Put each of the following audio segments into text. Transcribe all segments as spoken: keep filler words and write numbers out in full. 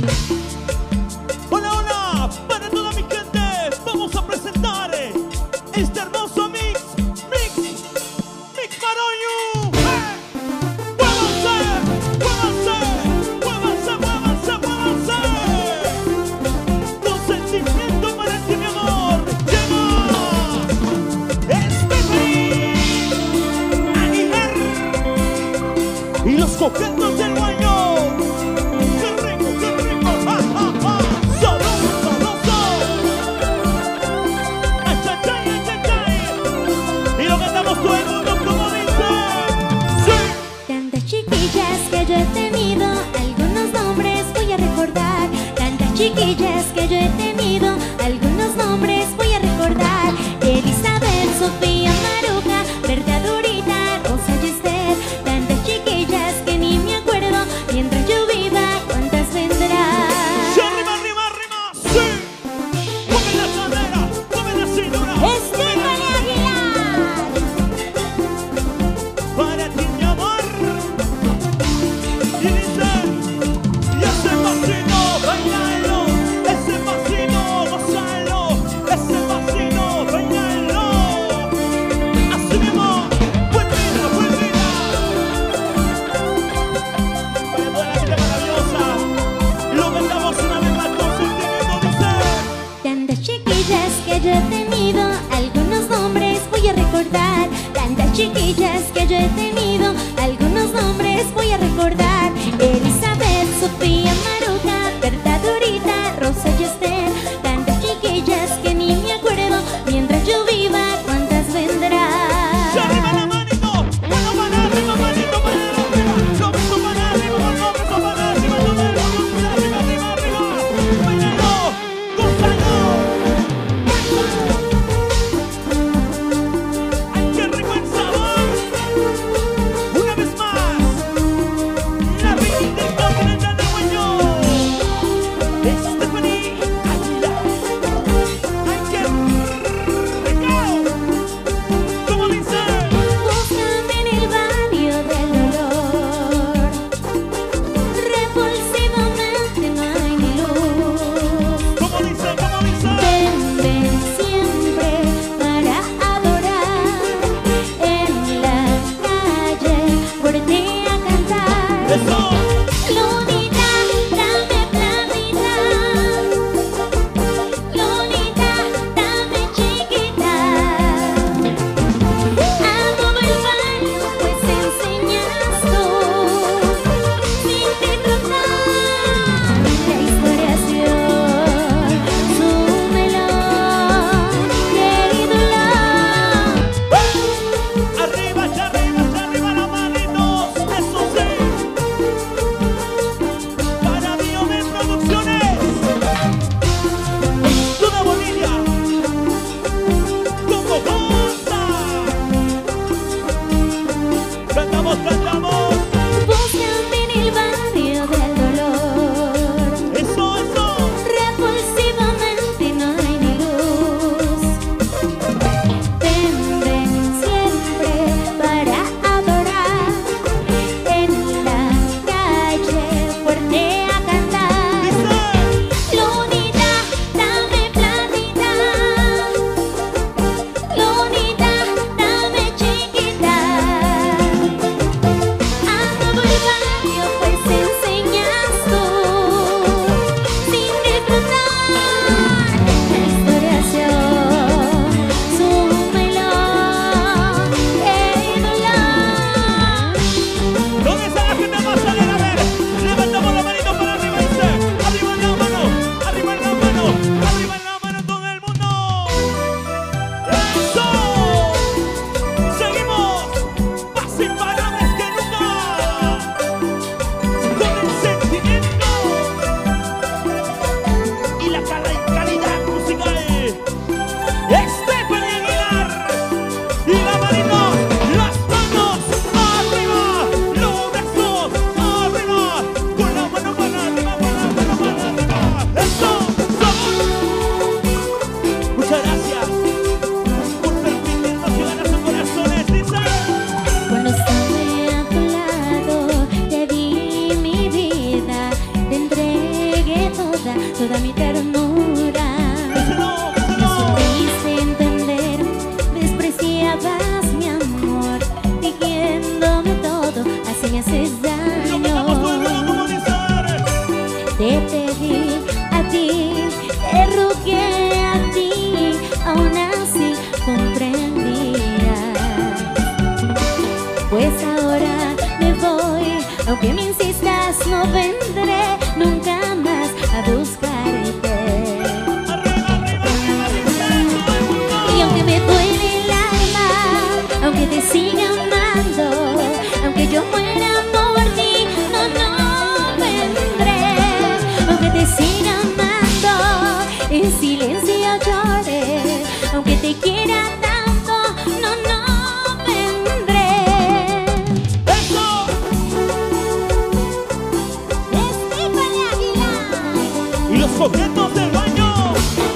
Hola, hola, para toda mi gente, vamos a presentar este hermoso mix, mix, mix para you. ¡Eh! ¡Muévanse! ¡Muévanse! ¡Muévanse, muévanse, muévanse! Con sentimiento para ti, mi amor, llega Stephanie Aguilar y los coquetos del baño. ¡Qué rico, qué rico! ¡Ja, ja, ja! ¡Sabroso, sabroso! ¡Achachay, achachay! Y lo cantamos todo el mundo como dice. ¡Sí! Tantas chiquillas que yo he tenido, algunos nombres voy a recordar. Tantas chiquillas que yo he tenido, algunos nombres voy a recordar. Elizabeth, Sofía, Maruja, Berta, Dorita, Rosa y Esther. Tantas chiquillas que ni me acuerdo, mientras yo viva, ¿cuántas vendrán? ¡Sí, arriba, arriba, arriba! ¡Sí! ¡Mueve la cadera! ¡Mueve la cintura! Stephanie Aguilar. Para ti, mi amor. Y dice, y ese pasito, bailalo, ese pasito, gozalo, ese pasito, bailalo. Así mismo, buen vida, buen vida. Para toda la gente maravillosa, lo cantamos una vez más con sentimiento, dice. Tantas chiquillas que yo he tenido, algunos nombres voy a recordar. Tantas chiquillas que yo he tenido, algunos nombres voy a recordar. Elizabeth, Sofía, Maruja, Berta, Dorita, Rosa y Esther. Tantas chiquillas que ni me acuerdo, mientras yo viva, ¿cuántas ¡Se arriba vendrán? la manito! ¡Mano para arriba, manito para arriba! ¡Lo beso para arriba, lo beso para arriba! ¡Lo beso para arriba, arriba, arriba! ¡Bailalo! ¡Gózalo! ¡Ay, qué rico el sabor! ¡Una vez más! ¡La reina toda mi ternura. Díselo, Me díselo. supiste entender, despreciabas mi amor, diciéndome todo, así me haces Y lo cantamos todo el mundo daño. como dice. Te pedí a ti, te rogué a ti, aún así comprendías. Pues ahora me voy, aunque me insistas no vendré nunca más a buscarte. Arriba, arriba, arriba, arriba, todo el mundo. Y aunque me duele el alma, aunque te siga amando, aunque yo muera por ti, no, no vendré. Aunque te siga amando, en silencio llore, aunque te quiera tanto, no, no vendré. ¡Eso! Estefany Aguilar. Y los coquetos del baño.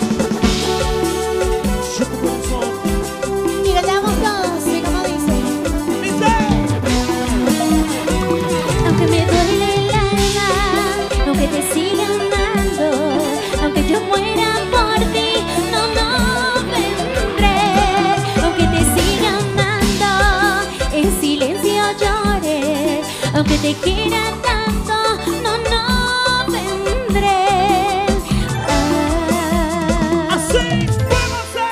Yo tu corazón. Y cantamos todos, y como dice. Dice. Aunque me duele el alma, aunque te siga amando, aunque yo muera por ti, no, no vendré. Aunque te siga amando, en silencio llore, aunque te quiera tanto, no, no vendré. Ah. Así, fuémose.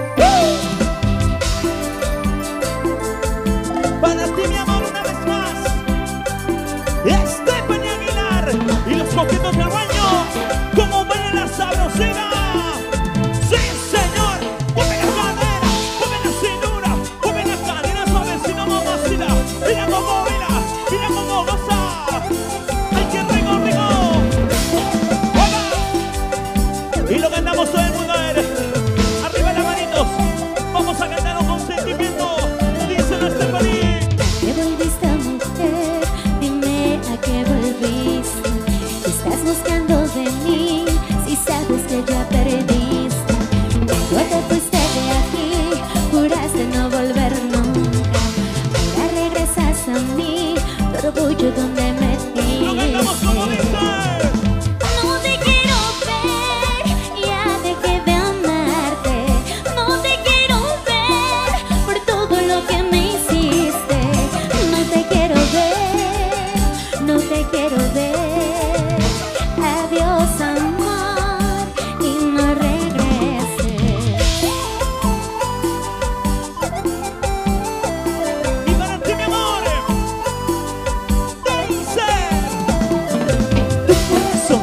Para ti, mi amor, una vez más. Estefany Aguilar y los coquetos del baño. Como baila la sabrosera. Sí, señor. Mueve la cadera, mueve la cintura, mueve la cadera suavecita, mamacita. Mira cómo baila, mira cómo goza. ¡Ay, qué rico, rico! ¡Hola! Y lo cantamos todo el mundo, a ver. Arriba las manitos. Vamos a cantar con sentimiento. Dice la Estefany. ¿Qué volviste a mujer? Dime a qué volviste. ¿Qué estás buscando de mí? Si sabes que ya perdiste. Cuando te fuiste de aquí, juraste no volver nunca. Ahora regresas a mí, tu orgullo donde me Lo cantamos como metiste. dice. No te quiero ver, ya dejé de amarte. No te quiero ver por todo lo que me hiciste. No te quiero ver, no te quiero ver. Adiós amor y no regreses. Y para ti, mi amor. Dice. Eso.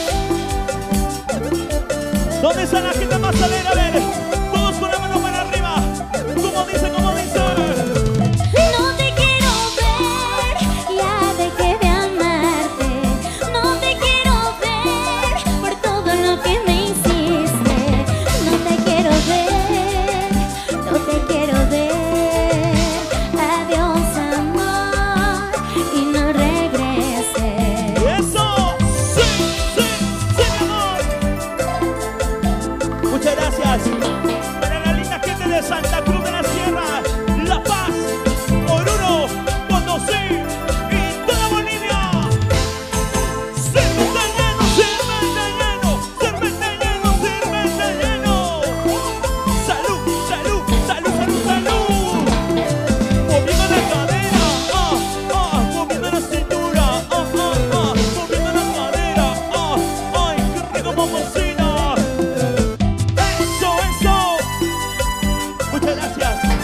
¿Dónde está la gente más alegre? A ver. Todos con la mano para arriba. Como dice, como dice. No te quiero ver, ya dejé de amarte. No te quiero ver por todo lo que me hiciste. No te quiero ver, no te quiero ver. Adiós amor y no regreses. Eso. Sí, sí, sí, mi amor. Muchas gracias. Para la linda gente de Santa Cruz de la Sierra, La Paz, Oruro, Potosí y toda Bolivia. Sírvete lleno, sírvete lleno, sírvete lleno, sírvete lleno. Salud, salud, salud, salud, salud. Moviendo la cadera, ah, ah, moviendo la cintura, ah, ah, ah, moviendo la cadera, ah, ay, qué rico, mamacita. Eso, eso. Muchas gracias.